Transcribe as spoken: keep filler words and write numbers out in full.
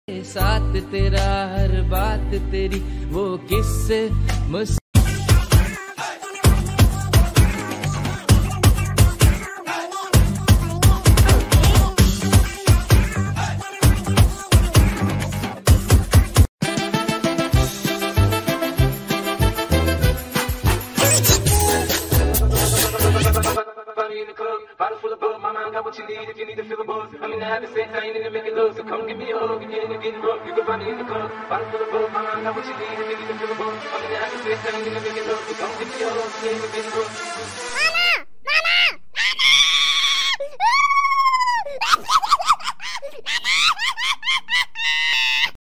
साथ तेरा हर बात तेरी वो किससे मुझसे Bottle full of bug, my mind got what you need if you need to feel the buzz. I'm in the habit, sex, I ain't in the making love. So come give me a hug, if you're in the getting rough, you can find me in the club. Bottle full of bug, my mind got what you need if you need to feel the buzz. I'm in the habit, sex, I ain't in the making love. So come give me a hug, if you're in the getting rough.